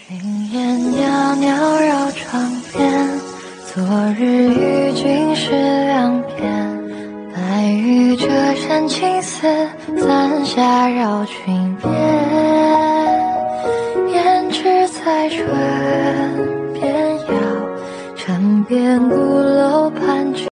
云烟袅袅绕窗边，昨日与君是两边。白玉折扇青丝，伞下绕裙边。胭脂在唇边摇，枕边古楼盘踞。